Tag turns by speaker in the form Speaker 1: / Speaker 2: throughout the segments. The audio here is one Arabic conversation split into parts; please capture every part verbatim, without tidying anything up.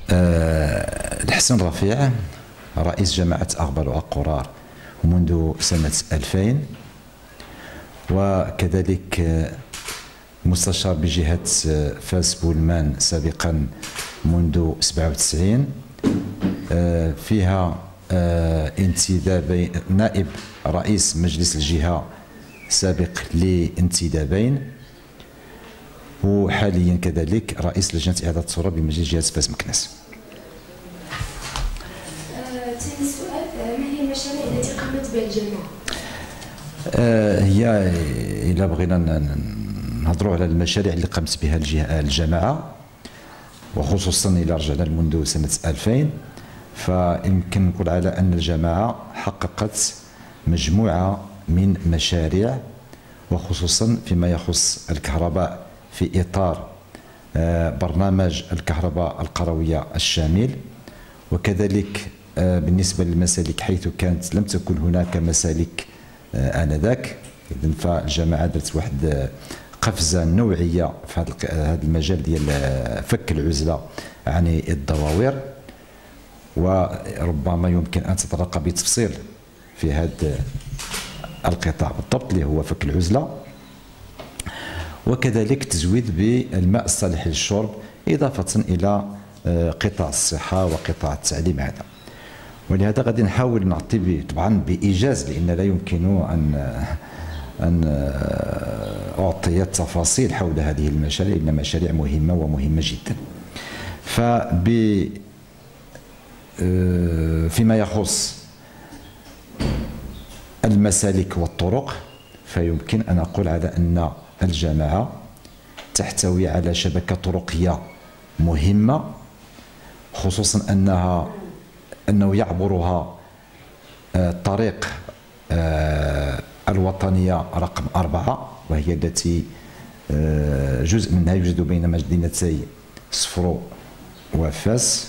Speaker 1: الحسن رفيع رئيس جماعة أغبر وقرار منذ سنة ألفين، وكذلك مستشار بجهة فاس بولمان سابقا منذ سبعة وتسعين، فيها انتداب نائب رئيس مجلس الجهة سابق لانتدابين، وحاليا كذلك رئيس لجنة إعادة الصورة بمجلس جهة فاس مكناس.
Speaker 2: ثاني سؤال، ما هي المشاريع التي قامت بها الجامعة؟
Speaker 1: هي إلا بغينا نهضروا على المشاريع اللي قامت بها الجامعة، وخصوصا إلى رجعنا منذ سنة ألفين، فيمكن نقول على أن الجامعة حققت مجموعة من مشاريع، وخصوصا فيما يخص الكهرباء في إطار برنامج الكهرباء القروية الشامل، وكذلك بالنسبة للمسالك حيث كانت لم تكن هناك مسالك آنذاك، إذن فالجامعة درت واحد قفزة نوعية في هذا المجال ديال فك العزلة عن الضواوير، وربما يمكن أن تتطرق بتفصيل في هذا القطاع بالضبط اللي هو فك العزلة، وكذلك تزويد بالماء الصالح للشرب، إضافة إلى قطاع الصحة وقطاع التعليم هذا. ولهذا غادي نحاول نعطي طبعا بإيجاز، لأن لا يمكن أن أن أعطي التفاصيل حول هذه المشاريع، لأنها مشاريع مهمة ومهمة جدا. فب فيما يخص المسالك والطرق، فيمكن أن أقول على أن الجامعة تحتوي على شبكة طرقية مهمة، خصوصا أنها أنه يعبرها الطريق الوطنية رقم أربعة، وهي التي جزء منها يوجد بين مدينتي صفرو وفاس.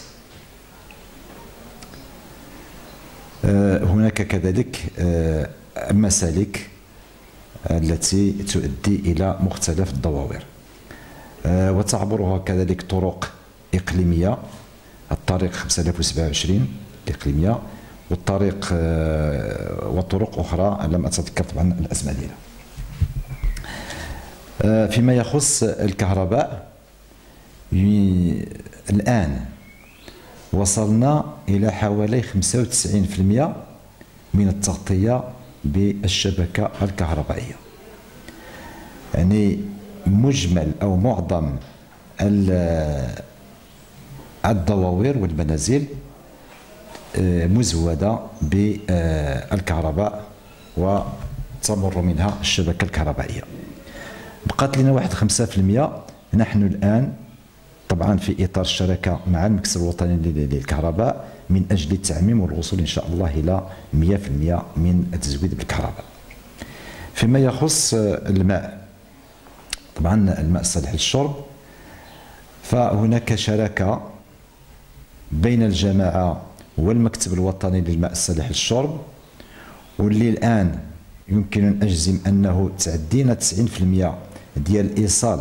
Speaker 1: هناك كذلك المسالك التي تؤدي إلى مختلف الضواوير، وتعبرها كذلك طرق إقليمية، الطريق خمسة آلاف وسبعة وعشرين الإقليمية، والطريق وطرق أخرى لم أتذكر طبعا الأسماء ديالها. فيما يخص الكهرباء، الآن وصلنا إلى حوالي خمسة وتسعين بالمئة من التغطية بالشبكة الكهربائية، يعني مجمل أو معظم الضواوير والمنازل مزودة بالكهرباء وتمر منها الشبكة الكهربائية. بقات لنا واحد خمسة بالمئة. نحن الآن طبعا في إطار الشراكة مع المكتب الوطني للكهرباء من أجل التعميم والوصول إن شاء الله إلى مئة بالمئة من التزويد بالكهرباء. فيما يخص الماء، طبعا الماء الصالح للشرب، فهناك شراكة بين الجامعة والمكتب الوطني للماء الصالح للشرب، واللي الآن يمكن أن أجزم أنه تعدينا تسعين بالمئة ديال إيصال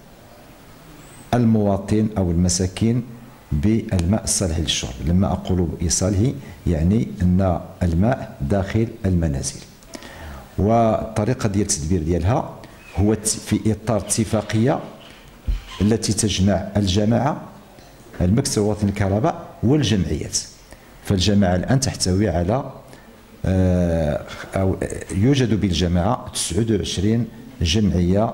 Speaker 1: المواطن أو المساكين بالماء الصالح للشرب. لما أقول إيصاله يعني أن الماء داخل المنازل، والطريقة ديال التدبير ديالها هو في إطار اتفاقية التي تجمع الجامعة، المكتب الوطني للكهرباء والجمعيات. فالجامعة الآن تحتوي على أو يوجد بالجامعة تسعة وعشرين جمعية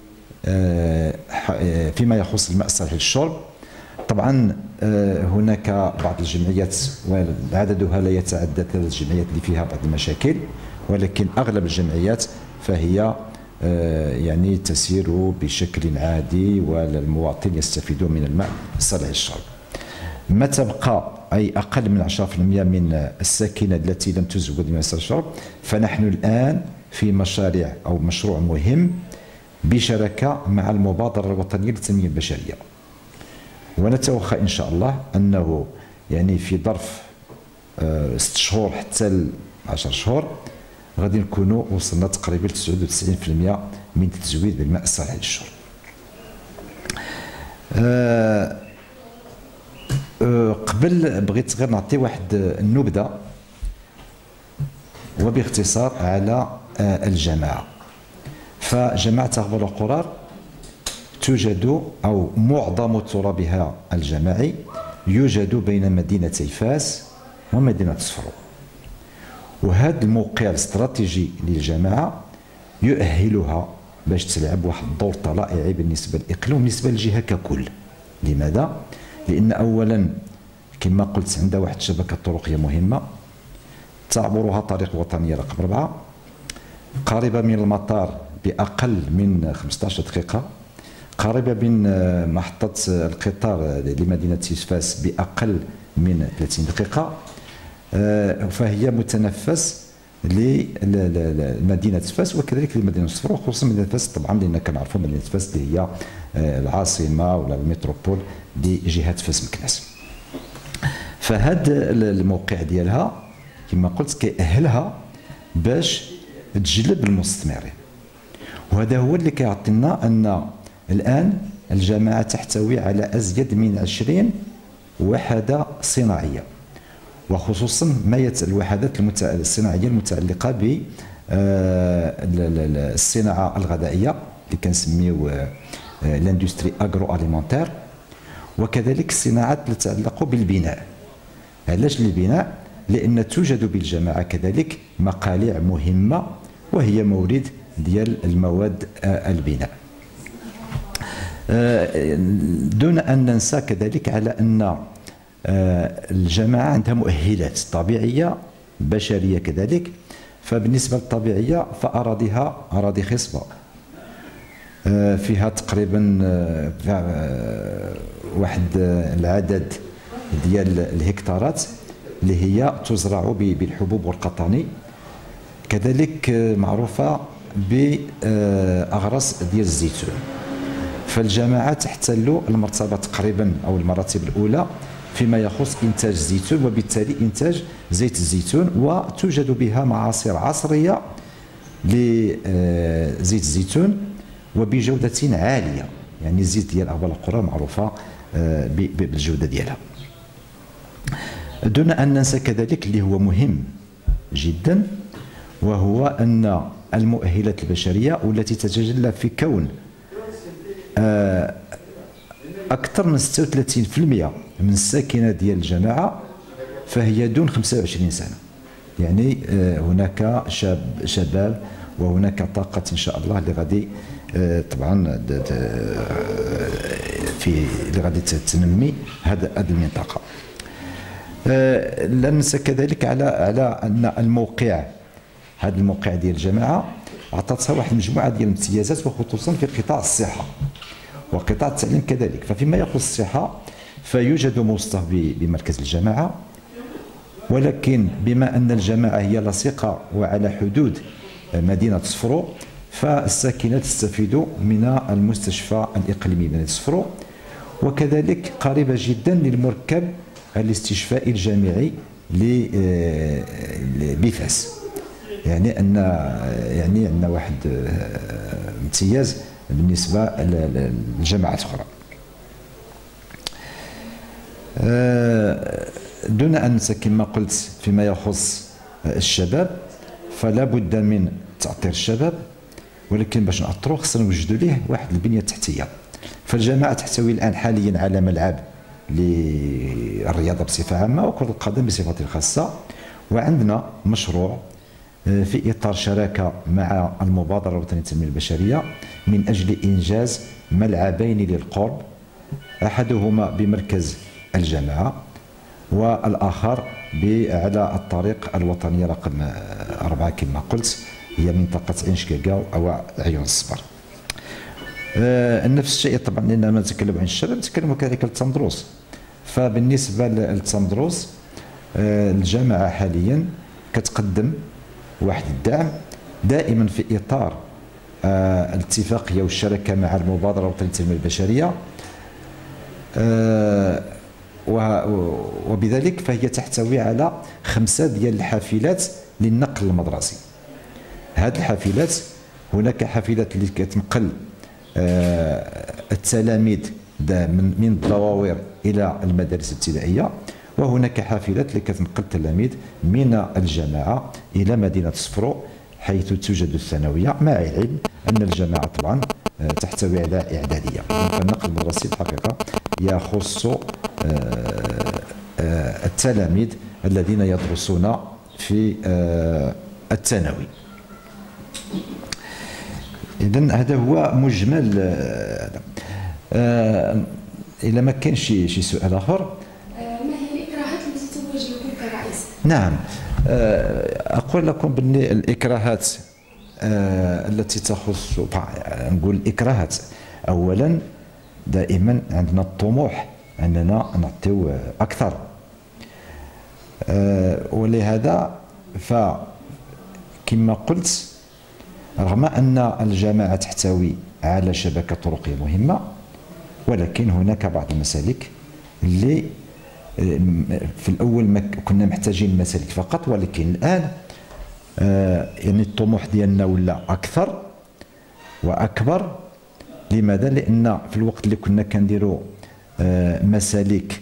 Speaker 1: فيما يخص الماء الصالح للشرب. طبعا هناك بعض الجمعيات وعددها لا يتعدى ثلاث جمعيات اللي فيها بعض المشاكل، ولكن أغلب الجمعيات فهي يعني تسير بشكل عادي، والمواطن يستفيدون من الماء الصالح للشرب. ما تبقى أي أقل من عشرة بالمئة من الساكنة التي لم تزود بالماء الصالح للشرب، فنحن الآن في مشاريع أو مشروع مهم بشراكة مع المبادرة الوطنية للتنمية البشرية، ونتوخى إن شاء الله أنه يعني في ظرف ست شهور حتى عشر شهور غادي نكونوا وصلنا تقريبا ل تسعة وتسعين بالمئة من التزويد بالماء الصالح للشرب. قبل بغيت غير نعطي واحد النبذه وباختصار على الجماعه. فجماعه اخبار القرار توجد او معظم ترابها الجماعي يوجد بين مدينتي فاس ومدينه صفرو، وهذا الموقع الاستراتيجي للجماعه يؤهلها باش تلعب واحد الدور طلائعي بالنسبه للاقليم وبالنسبه للجهه ككل. لماذا؟ لان اولا كما قلت عندها واحد الشبكه طرقيه مهمه تعبرها طريق وطنيه رقم أربعة، قريبه من المطار باقل من خمسطاش دقيقه، قريبه من محطه القطار لمدينه فاس باقل من ثلاثين دقيقه، فهي متنفس لمدينه فاس وكذلك لمدينه صفرو، خصوصا مدينه فاس طبعا لان كنعرفوا مدينه فاس اللي هي العاصمه ولا الميتروبول لجهه فاس مكناس. فهذا الموقع ديالها كما قلت كيأهلها باش تجلب المستثمرين، وهذا هو اللي كيعطينا ان الان الجماعه تحتوي على ازيد من عشرين وحده صناعيه، وخصوصا ما يت الوحدات الصناعيه المتعلقه بالصناعه الغذائيه اللي كنسميو لاندستري اغرو اليمونتير، وكذلك الصناعات اللي تتعلق بالبناء. علاش البناء؟ لان توجد بالجماعه كذلك مقالع مهمه وهي مورد ديال المواد البناء. دون ان ننسى كذلك على ان الجماعه عندها مؤهلات طبيعيه بشريه كذلك. فبالنسبه للطبيعيه فاراضيها اراضي خصبه فيها تقريبا واحد العدد ديال الهكتارات اللي هي تزرع بالحبوب والقطاني، كذلك معروفه باغراس ديال الزيتون. فالجماعه تحتل المرتبه تقريبا او المراتب الاولى فيما يخص انتاج الزيتون وبالتالي انتاج زيت الزيتون، وتوجد بها معاصر عصريه لزيت الزيتون وبجوده عاليه، يعني الزيت ديال اخبار القرى معروفه بالجوده ديالها. دون ان ننسى كذلك اللي هو مهم جدا، وهو ان المؤهلات البشريه والتي تتجلى في كون اكثر من ستة وثلاثين بالمئة من الساكنه ديال الجماعه فهي دون خمسة وعشرين سنه، يعني هناك شاب شباب وهناك طاقه ان شاء الله اللي غادي طبعا في اللي غادي تنمي هذا هذه المنطقه. لا ننسى كذلك على على ان الموقع هذا الموقع ديال الجماعه عطاتها واحد المجموعه ديال الامتيازات وخصوصا في قطاع الصحه وقطاع التعليم كذلك. ففيما يخص الصحه فيوجد مستوصف بمركز الجماعه، ولكن بما ان الجماعه هي لصيقه وعلى حدود مدينه صفرو فالساكنه تستفيد من المستشفى الاقليمي مدينه صفرو، وكذلك قريبه جدا للمركب الاستشفائي الجامعي بفاس، يعني ان يعني عندنا واحد امتياز بالنسبه للجامعات الاخرى. دون ان ننسى كما قلت فيما يخص الشباب فلا بد من تعطير الشباب، ولكن باش نعطروه خصنا نوجدوا ليه واحد البنيه التحتيه. فالجماعه تحتوي الان حاليا على ملعب للرياضه بصفه عامه وكره القدم بصفه خاصه، وعندنا مشروع في اطار شراكه مع المبادره الوطنيه للتنميه البشريه من اجل انجاز ملعبين للقرب، احدهما بمركز الجامعه والاخر على الطريق الوطنيه رقم أربعة كما قلت، هي منطقه عين شقاقه او عيون الصبر. آه نفس الشيء طبعا لان ما نتكلم عن الشباب نتكلم كذلك للتندروس. فبالنسبه للتندروس آه الجامعه حاليا كتقدم واحد الدعم دائما في اطار آه الاتفاقيه والشراكه مع المبادره الوطنيه للتنميه البشريه، آه وبذلك فهي تحتوي على خمسه ديال الحافلات للنقل المدرسي. هذه الحافلات هناك حافلات اللي كتنقل آه التلاميذ من الضواوير الى المدارس الابتدائيه، وهناك حافلات اللي كتنقل التلاميذ من الجامعه الى مدينه صفرو حيث توجد الثانويه، مع العلم ان الجامعه طبعا تحتوي على اعداديه. فالنقل المدرسي الحقيقه يخص التلاميذ الذين يدرسون في الثانوي. إذن هذا هو مجمل. إذا ما كان شي شي سؤال آخر.
Speaker 2: ما هي الإكراهات التي تواجهكم كرئيس؟
Speaker 1: نعم، أقول لكم بأن الإكراهات التي تخص، نقول الإكراهات أولا دائما عندنا الطموح أننا نعطيو أكثر، ولهذا فكما قلت رغم أن الجامعة تحتوي على شبكة طرقية مهمة، ولكن هناك بعض المسالك اللي في الأول ما كنا محتاجين المسالك فقط، ولكن الآن يعني الطموح ديالنا ولا أكثر وأكبر. لماذا؟ لأن في الوقت اللي كنا كنديروا مسالك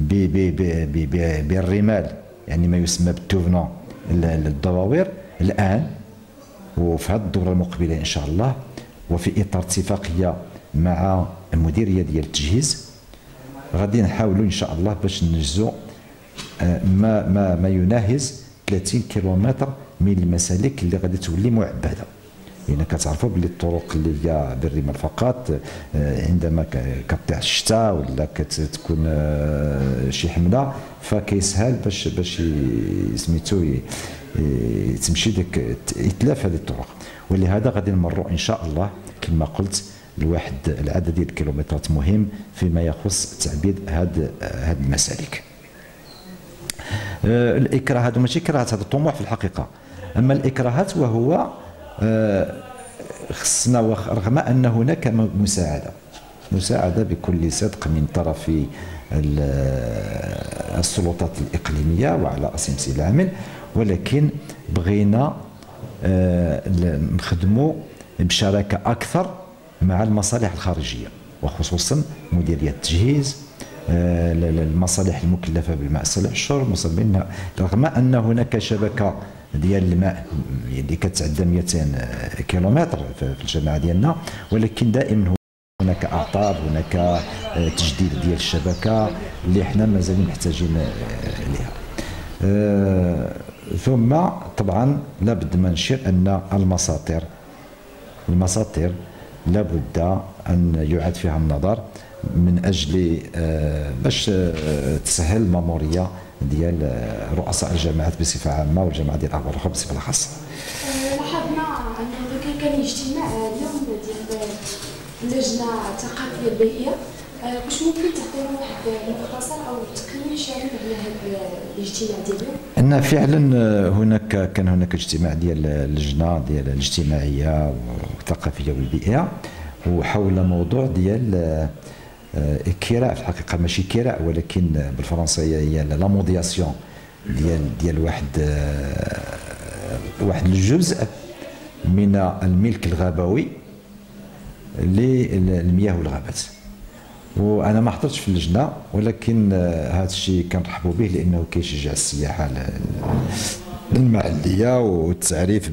Speaker 1: بالرمال، يعني ما يسمى بالتوفنا للدواوير، الآن وفي هذه الدورة المقبلة إن شاء الله وفي إطار اتفاقية مع المديرية ديال التجهيز غادي نحاولوا إن شاء الله باش ننجزوا ما ما ما يناهز ثلاثين كيلومتر من المسالك اللي غادي تولي معبده. لأن كتعرفوا بلي الطرق اللي هي بالرمال فقط عندما كطيح الشتاء ولا كتكون شي حمله فكيسهل باش باش سميتو تمشي ديك اتلاف هذه الطرق. ولهذا غادي نمروا ان شاء الله كما قلت لواحد العدد ديال الكيلومترات مهم فيما يخص تعبيد هاد هاد المسالك. الاكراه هذا ماشي كراهات، هذا الطموح في الحقيقه. اما الاكراهات وهو خصنا رغم ان هناك مساعده مساعده بكل صدق من طرف السلطات الاقليميه وعلى اسمس العمل، ولكن بغينا نخدموا بشراكه اكثر مع المصالح الخارجيه وخصوصا مديريه التجهيز، المصالح المكلفه بالمصالح الشرب، رغم ان هناك شبكه ديال الماء اللي كتعدى مئتين كيلومتر في الجامعه ديالنا، ولكن دائما هناك اعطال، هناك تجديد ديال الشبكه اللي حنا مازال محتاجين لها. ثم طبعا لابد ما نشير ان المساطير المساطير لابد ان يعاد فيها النظر من اجل باش تسهل الماموريه ديال رؤساء الجامعات بصفه عامه والجامعه ديال الاخبار الاخرى بصفه خاصه.
Speaker 2: لاحظنا انه كان اجتماع اليوم ديال اللجنه الثقافيه البيئيه، واش ممكن تعطينا واحد مختصر او تقييم شامل على هذا الاجتماع ديال اليوم؟ ان
Speaker 1: فعلا هناك كان هناك اجتماع ديال اللجنه ديال الاجتماعيه والثقافيه والبيئيه وحول موضوع ديال كراء، في الحقيقه ماشي كراء ولكن بالفرنسيه هي لا مودياسيون ديال ديال واحد واحد الجزء من الملك الغابوي للمياه والغابات. وانا ما حضرتش في اللجنه، ولكن هذا الشيء كنرحبوا به لانه كيشجع السياحه المحليه والتعريف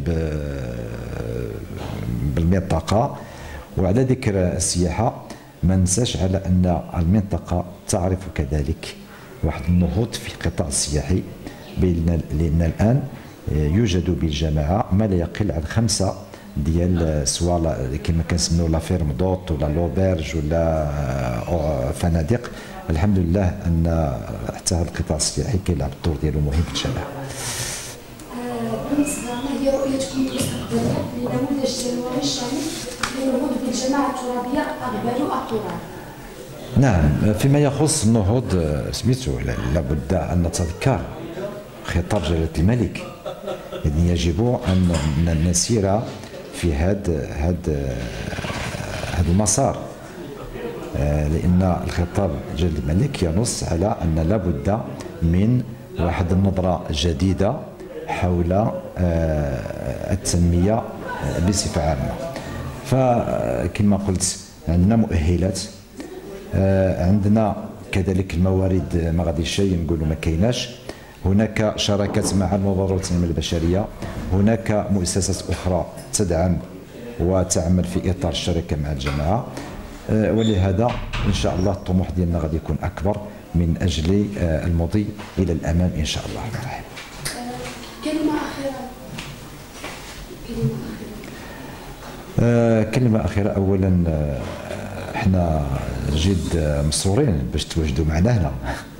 Speaker 1: بالمنطقه. وعلى ذكر السياحه ما ننساش على ان المنطقه تعرف كذلك واحد النهوض في القطاع السياحي، لان الان يوجد بالجامعه ما لا يقل عن خمسه ديال سواء كما كنسميو لا فيرم دوت ولا لوبرج ولا فنادق. الحمد لله ان حتى هذا القطاع السياحي كيلعب الدور ديالو مهم في الجامعه.
Speaker 2: بالنسبه ما هي رؤيتكم المستقبليه لنموذج التنوير الشامل للنهوض بالجماعه الترابيه اغبال واطوران؟
Speaker 1: نعم، فيما يخص النهوض سميتو لابد ان نتذكر خطاب جلاله الملك، إذن يجب ان نسير في هذا هذا هذا المسار، لان الخطاب جلاله الملك ينص على ان لابد من واحد النظره جديده حول التنميه بصفه عامه. فكما قلت عندنا مؤهلات، عندنا كذلك الموارد ما غادي شيء نقولوا ما كايناش. هناك شراكات مع المبادرات التنميه البشريه، هناك مؤسسات اخرى تدعم وتعمل في اطار الشراكه مع الجماعه، ولهذا ان شاء الله الطموح ديالنا غادي يكون اكبر من اجل المضي الى الامام ان شاء الله الرحمن الرحيم.
Speaker 2: كلمه اخيره كلمه
Speaker 1: اخيره كلمه اخيره اولا احنا جد مسرورين باش تواجدوا معنا هنا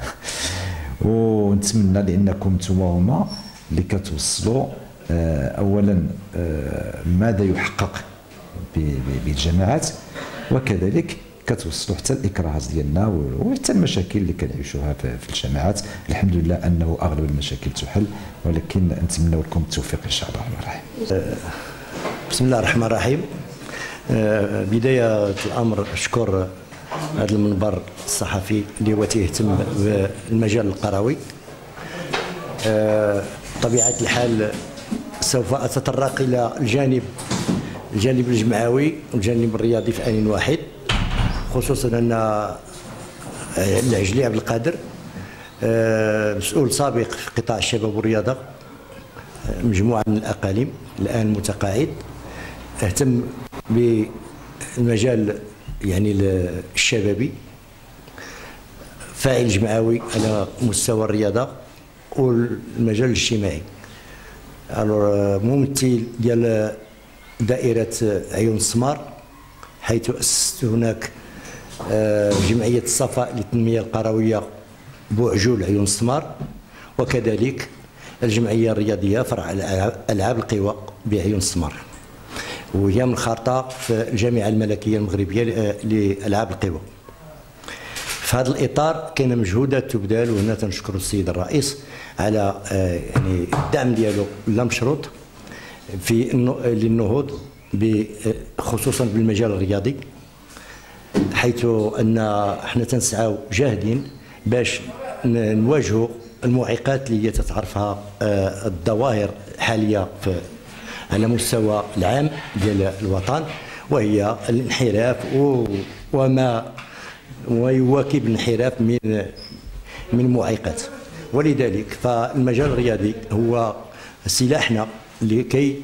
Speaker 1: ونتمنى لانكم نتوما هما اللي كتوصلوا اولا ماذا يحقق بالجماعات، وكذلك كتوصلوا حتى الاكراهات ديالنا وحتى المشاكل اللي كنعيشوها في الجماعات. الحمد لله انه اغلب المشاكل تحل، ولكن نتمنى لكم التوفيق ان شاء الله الرحمن الرحيم.
Speaker 3: بسم الله الرحمن الرحيم. بداية الأمر أشكر هذا المنبر الصحفي اللي هو تيهتم بالمجال القروي. طبيعة الحال سوف أتطرق إلى الجانب الجانب الجمعوي والجانب الرياضي في آن واحد، خصوصا أن العجلي عبد القادر مسؤول سابق في قطاع الشباب والرياضة مجموعة من الأقاليم، الآن متقاعد، اهتم بالمجال يعني الشبابي، فاعل جمعوي على مستوى الرياضة والمجال الاجتماعي. ممثل ديال دائرة عيون السمار، حيث أسست هناك جمعية الصفاء للتنمية القروية بوعجول عيون السمار، وكذلك الجمعية الرياضية فرع ألعاب القوى بعيون السمار، وهي منخرطة في الجامعة الملكية المغربية لألعاب القوى. في هذا الإطار كاين مجهودات تبذل، وهنا تنشكر السيد الرئيس على يعني الدعم ديالو لا مشروط في للنهوض خصوصا بالمجال الرياضي، حيث ان احنا تنسعاو جاهدين باش نواجهوا المعيقات اللي هي تتعرفها الظواهر حاليا في على مستوى العام ديال الوطن، وهي الانحراف وما ويواكب الانحراف من من معيقات. ولذلك فالمجال الرياضي هو سلاحنا لكي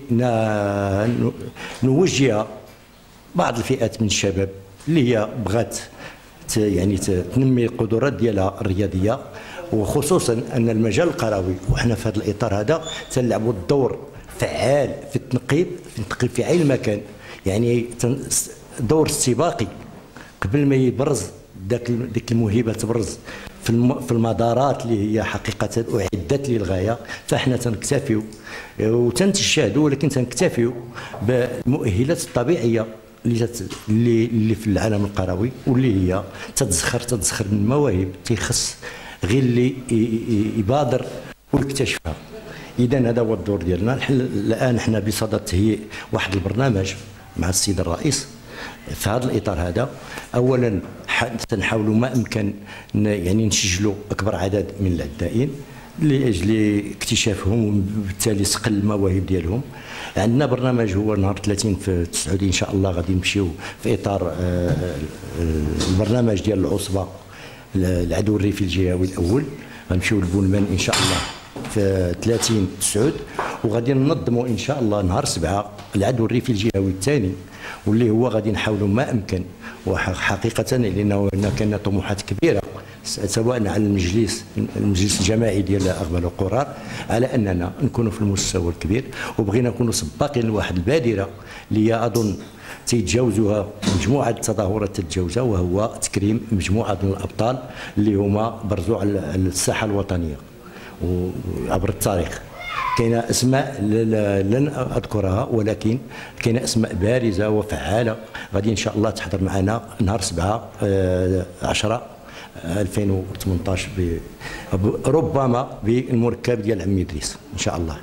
Speaker 3: نوجه بعض الفئات من الشباب اللي هي بغات يعني تنمي القدرات ديالها الرياضيه، وخصوصا ان المجال القروي وحنا في هذا الاطار هذا تنلعبوا الدور فعال في التنقيب في التنقيب في اي مكان، يعني دور استباقي قبل ما يبرز ذاك ديك الموهبه تبرز في في المدارات اللي هي حقيقه اعدت للغايه. فاحنا تنكتفيو وتنتشهدوا، ولكن تنكتفيو بالمؤهلات الطبيعيه اللي اللي اللي في العالم القروي، واللي هي تتزخر تتزخر من المواهب تيخص غير اللي يبادر ويكتشفها. اذا هذا هو الدور ديالنا. الان حنا بصدد تهيئ واحد البرنامج مع السيد الرئيس في هذا الاطار هذا. اولا تنحاولوا ما امكن يعني نسجلوا اكبر عدد من العدائين لاجل اكتشافهم وبالتالي صقل المواهب ديالهم. عندنا برنامج هو نهار ثلاثين في التسعودي ان شاء الله غادي نمشيو في اطار البرنامج ديال العصبه العدو الريفي الجهوي الاول، غنمشيو لبولمان ان شاء الله في ثلاثين تسعود، وغادي ننظموا ان شاء الله نهار سبعة العدو الريفي الجهوي الثاني، واللي هو غادي نحاولوا ما امكن وحقيقه لانه كان طموحات كبيره سواء على المجلس المجلس الجماعي ديال اغبال وقرار على اننا نكونوا في المستوى الكبير، وبغينا نكونوا سباقين لواحد البادره اللي اظن تيتجاوزوها مجموعه التظاهرات تتجاوزها، وهو تكريم مجموعه من الابطال اللي هما برزوا على الساحه الوطنيه وعبر التاريخ. كاين اسماء لن اذكرها، ولكن كاين اسماء بارزه وفعاله غادي ان شاء الله تحضر معنا نهار سبعة عشرة ألفين وثمانطاش ربما بالمركب ديال عمي ادريس ان شاء الله.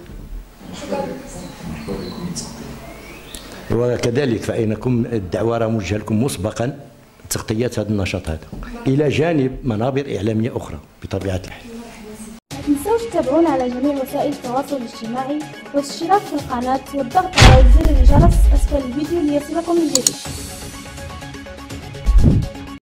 Speaker 3: وكذلك فانكم الدعوه راه موجهه لكم مسبقا تغطيه هذا النشاط هذا الى جانب منابر اعلاميه اخرى بطبيعه الحال.
Speaker 4: ما تنسوش تتابعونا على جميع وسائل التواصل الاجتماعي والاشتراك في القناه والضغط على زر الجرس اسفل الفيديو ليصلكم الجديد.